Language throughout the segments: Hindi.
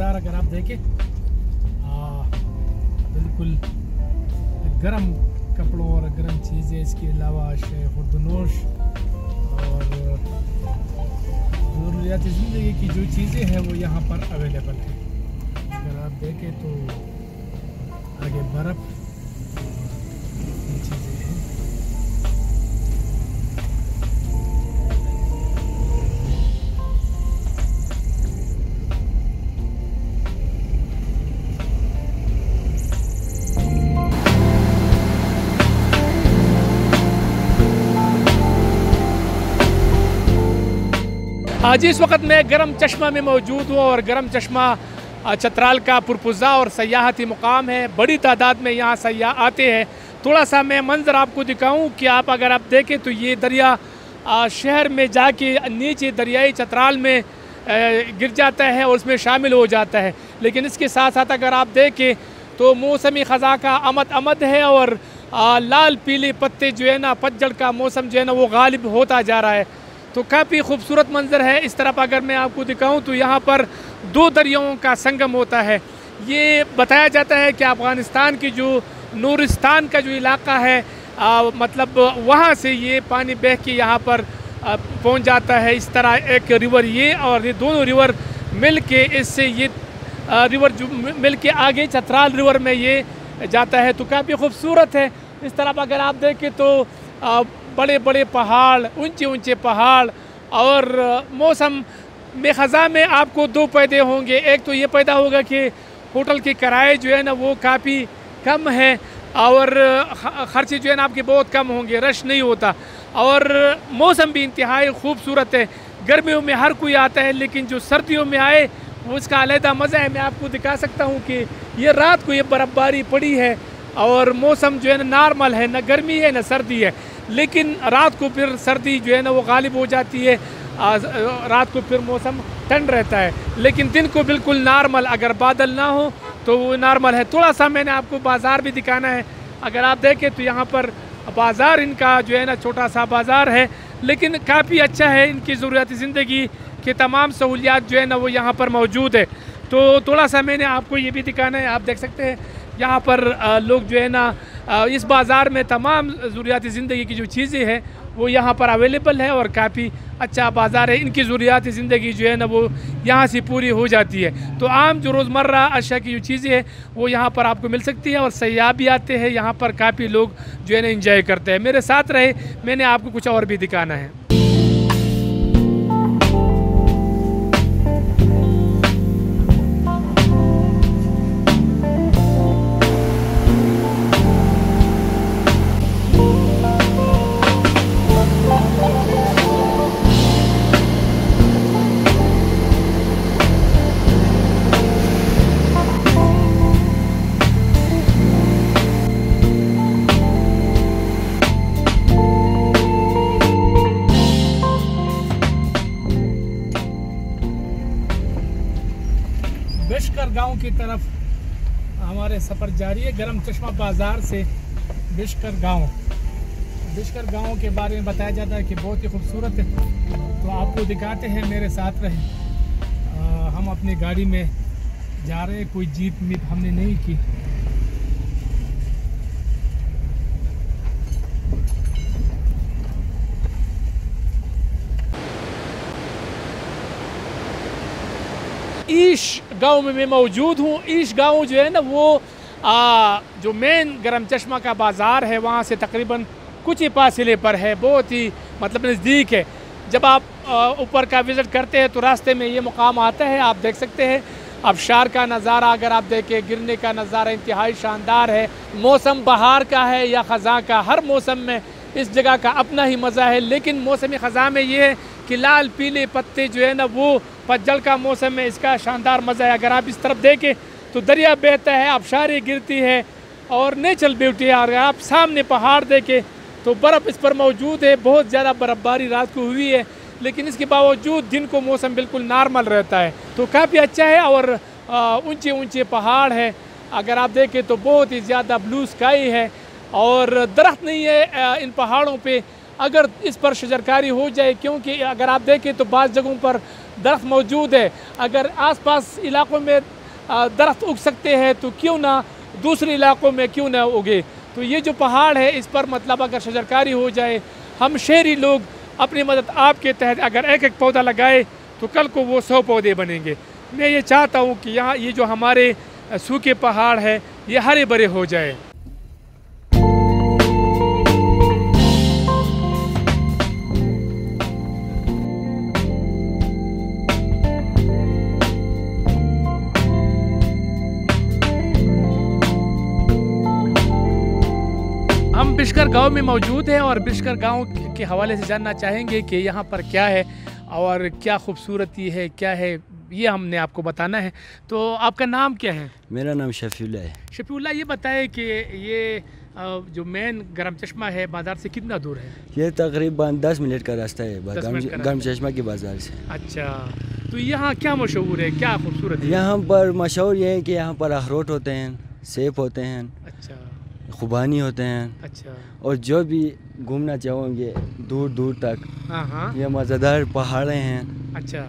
बाज़ार अगर आप देखें बिल्कुल गर्म कपड़ों और गर्म चीज़ें, इसके अलावा खुर्दनोश और ज़रूरियात ज़िंदगी की जो चीज़ें हैं वो यहाँ पर अवेलेबल है। अगर आप देखें तो आगे बर्फ़ चीज़ें हैं। आज इस वक्त मैं गरम चश्मा में मौजूद हूँ और गरम चश्मा चतराल का पुरपुज़ा और सयाहती मुकाम है। बड़ी तादाद में यहाँ सयाह आते हैं। थोड़ा सा मैं मंजर आपको दिखाऊं कि आप अगर आप देखें तो ये दरिया शहर में जाके नीचे दरियाई चतराल में गिर जाता है और उसमें शामिल हो जाता है। लेकिन इसके साथ साथ अगर आप देखें तो मौसमी ख़ज़ा का आमद है और लाल पीले पत्ते जो है ना, पतझड़ का मौसम जो है ना वो गालिब होता जा रहा है। तो काफ़ी खूबसूरत मंजर है। इस तरफ अगर मैं आपको दिखाऊं तो यहाँ पर दो दरियाओं का संगम होता है। ये बताया जाता है कि अफ़गानिस्तान की जो नूरिस्तान का जो इलाका है मतलब वहाँ से ये पानी बह के यहाँ पर पहुँच जाता है। इस तरह एक रिवर ये और ये दोनों रिवर मिल के इससे ये रिवर जो मिल के आगे चतराल रिवर में ये जाता है। तो काफ़ी खूबसूरत है। इस तरफ अगर आप देखें तो बड़े बड़े पहाड़, ऊंचे ऊंचे पहाड़ और मौसम में ख़ज़ा में आपको दो पैदे होंगे। एक तो ये पैदा होगा कि होटल के किराए जो है ना वो काफ़ी कम है और ख़र्चे जो है ना आपके बहुत कम होंगे, रश नहीं होता और मौसम भी इंतहाई खूबसूरत है। गर्मियों में हर कोई आता है लेकिन जो सर्दियों में आए वो उसका अलहदा मज़ा है। मैं आपको दिखा सकता हूँ कि ये रात को ये बर्फ़बारी पड़ी है और मौसम जो है ना नॉर्मल है, न गर्मी है न सर्दी है। लेकिन रात को फिर सर्दी जो है ना वो गालिब हो जाती है, रात को फिर मौसम ठंड रहता है। लेकिन दिन को बिल्कुल नॉर्मल, अगर बादल ना हो तो वो नॉर्मल है। थोड़ा सा मैंने आपको बाज़ार भी दिखाना है। अगर आप देखें तो यहाँ पर बाज़ार इनका जो है ना छोटा सा बाज़ार है लेकिन काफ़ी अच्छा है। इनकी ज़रूरत ज़िंदगी के तमाम सहूलियात जो है ना वो यहाँ पर मौजूद है। तो थोड़ा सा मैंने आपको ये भी दिखाना है। आप देख सकते हैं यहाँ पर लोग जो है ना इस बाज़ार में तमाम ज़रूरियात ज़िंदगी की जो चीज़ें हैं वो यहाँ पर अवेलेबल है और काफ़ी अच्छा बाज़ार है। इनकी ज़रूरियात ज़िंदगी जो है ना वो यहाँ से पूरी हो जाती है। तो आम जो रोज़मर्रा अशिया की जो चीज़ें हैं वो यहाँ पर आपको मिल सकती है और सयाह भी आते हैं यहाँ पर। काफ़ी लोग जो है ना इंजॉय करते हैं। मेरे साथ रहे, मैंने आपको कुछ और भी दिखाना है। बिशकर गांव की तरफ हमारे सफ़र जारी है। गरम चश्मा बाज़ार से बिशकर गांव के बारे में बताया जाता है कि बहुत ही खूबसूरत है। तो आपको दिखाते हैं, मेरे साथ रहे। हम अपनी गाड़ी में जा रहे हैं, कोई जीप हमने नहीं की। ईश गांव में मैं मौजूद हूँ। ईश गांव जो है ना वो जो मेन गरम चश्मा का बाज़ार है वहाँ से तकरीबन कुछ ही फासले पर है, बहुत ही मतलब नज़दीक है। जब आप ऊपर का विज़िट करते हैं तो रास्ते में ये मुकाम आता है। आप देख सकते हैं आबशार का नज़ारा, अगर आप देखें गिरने का नज़ारा इंतहाई शानदार है। मौसम बहार का है या ख़ज़ा का, हर मौसम में इस जगह का अपना ही मज़ा है। लेकिन मौसम ख़ज़ा में ये है कि लाल पीले पत्ते जो है ना वो पतझड़ का मौसम में इसका शानदार मज़ा है। अगर आप इस तरफ देखें तो दरिया बहता है, आबशारें गिरती है और नेचुरल ब्यूटी है। अगर आप सामने पहाड़ देखें तो बर्फ़ इस पर मौजूद है। बहुत ज़्यादा बर्फ़बारी रात को हुई है लेकिन इसके बावजूद दिन को मौसम बिल्कुल नॉर्मल रहता है। तो काफ़ी अच्छा है और ऊंचे ऊंचे पहाड़ है। अगर आप देखें तो बहुत ही ज़्यादा ब्लू स्काई है और दरख्त नहीं है इन पहाड़ों पे। अगर इस पर शजरकारी हो जाए, क्योंकि अगर आप देखें तो बाज़ जगहों पर दरख्त मौजूद है। अगर आसपास इलाकों में दरख्त उग सकते हैं तो क्यों ना दूसरे इलाकों में क्यों ना उगे। तो ये जो पहाड़ है इस पर मतलब अगर शजरकारी हो जाए, हम शहरी लोग अपनी मदद आपके तहत अगर एक एक पौधा लगाए तो कल को वो 100 पौधे बनेंगे। मैं ये चाहता हूँ कि यहाँ ये जो हमारे सूखे पहाड़ है ये हरे भरे हो जाए। हम बिशकर गांव में मौजूद हैं और बिशकर गांव के हवाले से जानना चाहेंगे कि यहाँ पर क्या है और क्या खूबसूरती है, क्या है, ये हमने आपको बताना है। तो आपका नाम क्या है? मेरा नाम शफीउल्लाह है। शफीउल्लाह, ये बताएं कि ये जो मेन गरम चश्मा है बाज़ार से कितना दूर है? ये तकरीबन 10 मिनट का रास्ता है 10 मिनट का गरम चश्मा के बाज़ार से। अच्छा, तो यहाँ क्या मशहूर है, क्या खूबसूरत है? यहाँ पर मशहूर ये है कि यहाँ पर अखरोट होते हैं, सेब होते हैं, अच्छा, खुबानी होते हैं। अच्छा, और जो भी घूमना चाहोगे दूर दूर तक, हाँ हाँ, ये मज़ेदार पहाड़ें हैं। अच्छा,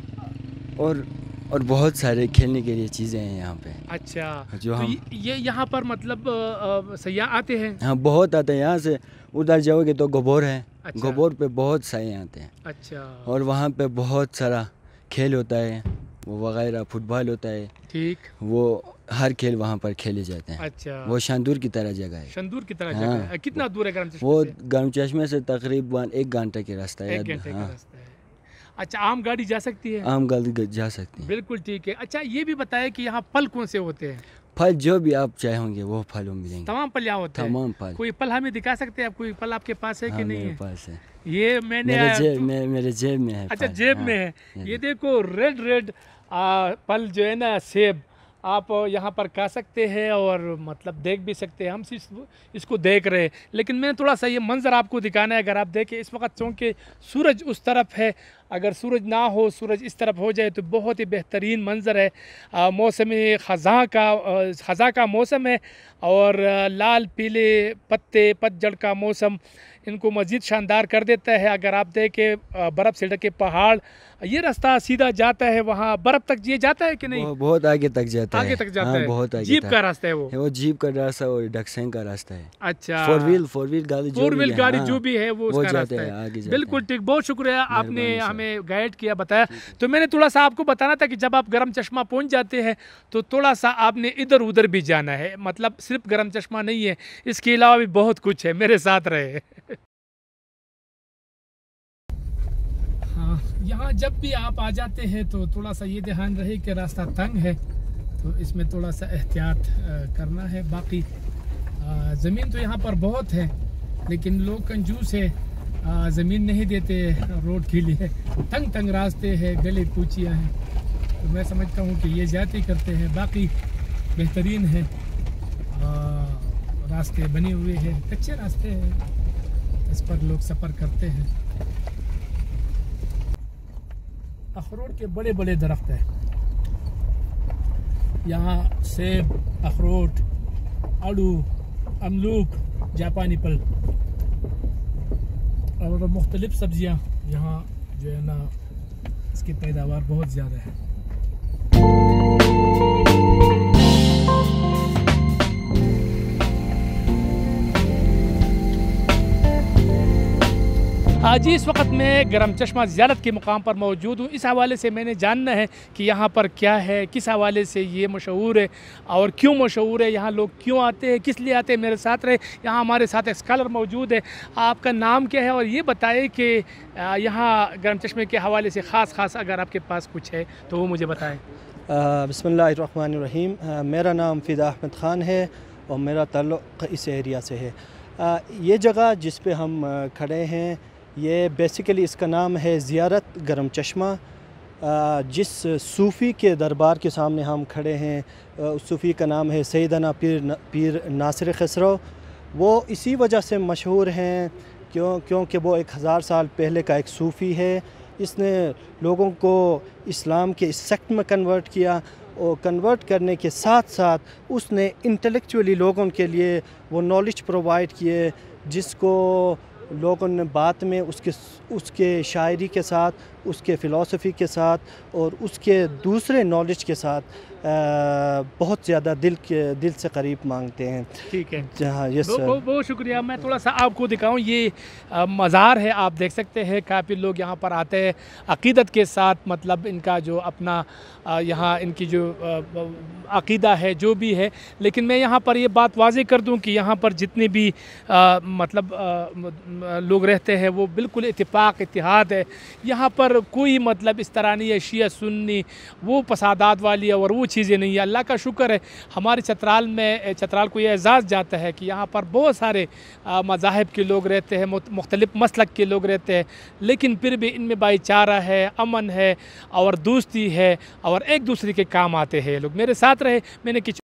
और बहुत सारे खेलने के लिए चीज़ें हैं यहाँ पे। अच्छा, जो तो हम ये यहाँ पर मतलब सयाह आते हैं? हाँ, बहुत आते हैं। यहाँ से उधर जाओगे तो गोबोर है। अच्छा। गोबोर पे बहुत सारे आते हैं। अच्छा, और वहाँ पे बहुत सारा खेल होता है, वो वगैरह फुटबॉल होता है। ठीक, वो हर खेल वहाँ पर खेले जाते हैं। अच्छा, वो शांदूर की तरह जगह है। शंदूर की तरह हाँ। जगह है। कितना दूर है गरम चश्मे वो से? गर्म चश्मे से तकरीबन 1 घंटे का रास्ता है। 1 घंटे का हाँ, रास्ता है। अच्छा, आम गाड़ी जा सकती है? आम गाड़ी जा सकती है। बिल्कुल ठीक है। अच्छा, ये भी बताएं कि यहाँ फल कौन से होते हैं? फल जो भी आप चाहोगे वो फल मिलेंगे। तमाम फल यहाँ होते हैं? तमाम फल। कोई फल हमें दिखा सकते हैं आप? कोई फल आपके पास है हाँ, कि नहीं मेरे है? पास है। ये मैंने मेरे जेब में है। अच्छा, फल। जेब हाँ, में है। ये देखो रेड रेड फल जो है ना, सेब, आप यहाँ पर खा सकते हैं और मतलब देख भी सकते हैं। हम सिर्फ इसको देख रहे हैं, लेकिन मैंने थोड़ा सा ये मंजर आपको दिखाना है। अगर आप देखें इस वक्त चूँकि सूरज उस तरफ है, अगर सूरज ना हो, सूरज इस तरफ हो जाए तो बहुत ही बेहतरीन मंजर है। मौसम ख़ज़ा का मौसम है और लाल पीले पत्ते, पतझड़ का मौसम इनको मज़ीद शानदार कर देता है। अगर आप देखें बर्फ़ से ढके पहाड़, ये रास्ता सीधा जाता है वहाँ बर्फ़ तक। ये जाता है कि नहीं? बहुत आगे तक जाता है। आगे तक जाता हाँ, है। बहुत आगे जीप तक। का रास्ता है वो जीप का रास्ता और डक्सेंग का रास्ता है। अच्छा, फोर व्हील गाड़ी जो भी है वो उसका रास्ता है। आगे जाते बिल्कुल ठीक, बहुत शुक्रिया, आपने मेहरबानी साहब। हमें गाइड किया, बताया। तो मैंने थोड़ा सा आपको बताना था कि जब आप गरम चश्मा पहुंच जाते हैं तो थोड़ा सा आपने इधर उधर भी जाना है। मतलब सिर्फ गरम चश्मा नहीं है, इसके अलावा भी बहुत कुछ है। मेरे साथ रहे। हाँ, यहाँ जब भी आप आ जाते हैं तो थोड़ा सा ये ध्यान रहे कि रास्ता तंग है, तो इसमें थोड़ा सा एहतियात करना है। बाकी ज़मीन तो यहाँ पर बहुत है, लेकिन लोग कंजूस है, ज़मीन नहीं देते रोड के लिए। तंग तंग रास्ते हैं, गले कूचियाँ हैं, तो मैं समझता हूँ कि ये ज़्यादती करते हैं। बाकी बेहतरीन है, रास्ते बने हुए हैं, कच्चे रास्ते हैं, इस पर लोग सफ़र करते हैं। अखरोट के बड़े बड़े दरख्त हैं यहाँ, सेब, अखरोट, आड़ू, अमलूक, जापानी फल और मुख्तलिफ सब्जियाँ यहाँ जो है ना, इसकी पैदावार बहुत ज़्यादा है। आज इस वक्त मैं गरम चश्मा ज़ियारत के मुकाम पर मौजूद हूँ। इस हवाले से मैंने जानना है कि यहाँ पर क्या है, किस हवाले से ये मशहूर है और क्यों मशहूर है, यहाँ लोग क्यों आते हैं, किस लिए आते हैं। मेरे साथ रहे, यहाँ हमारे साथ एक स्कॉलर मौजूद है। आपका नाम क्या है और ये बताएं कि यहाँ गरम चश्मे के हवाले से ख़ास अगर आपके पास कुछ है तो वो मुझे बताएँ। बिस्मिल्लाहिर्रहमानिर्रहीम। मेरा नाम फ़िदा अहमद ख़ान है और मेरा ताल्लुक़ इस एरिया से है। ये जगह जिस पे हम खड़े हैं, ये बेसिकली इसका नाम है ज़ियारत गरम चश्मा। जिस सूफ़ी के दरबार के सामने हम खड़े हैं, उस सूफ़ी का नाम है सैयदना पीर नासिर खसरो। वो इसी वजह से मशहूर हैं क्योंकि वो 1000 साल पहले का एक सूफ़ी है। इसने लोगों को इस्लाम के इस सेक्ट में कन्वर्ट किया और कन्वर्ट करने के साथ साथ उसने इंटेलेक्चुअली लोगों के लिए वो नॉलेज प्रोवाइड किए जिसको लोगों ने बाद में उसके शायरी के साथ, उसके फ़िलासफ़ी के साथ और उसके दूसरे नॉलेज के साथ बहुत ज़्यादा दिल से करीब मांगते हैं। ठीक है, जहाँ यस बहुत शुक्रिया। मैं थोड़ा सा आपको दिखाऊं, ये मज़ार है, आप देख सकते हैं काफ़ी लोग यहाँ पर आते हैं अक़ीदत के साथ, मतलब इनका जो अपना यहाँ इनकी जो अक़ीदा है जो भी है। लेकिन मैं यहाँ पर ये बात वाज़ेह कर दूँ कि यहाँ पर जितने भी मतलब लोग रहते हैं वो बिल्कुल इत्तेफाक इत्तेहाद है। यहाँ पर कोई मतलब इस तरह नहीं है शिया सुन्नी वो फसादात वाली और वो चीज़ें नहीं है। अल्लाह का शुक्र है हमारे चतराल को ये एजाज़ जाता है कि यहाँ पर बहुत सारे मज़ाहिब के लोग रहते हैं, मुख्तलिफ़ मसलक के लोग रहते हैं, लेकिन फिर भी इनमें भाईचारा है, अमन है और दोस्ती है और एक दूसरे के काम आते हैं। लोग मेरे साथ रहे, मैंने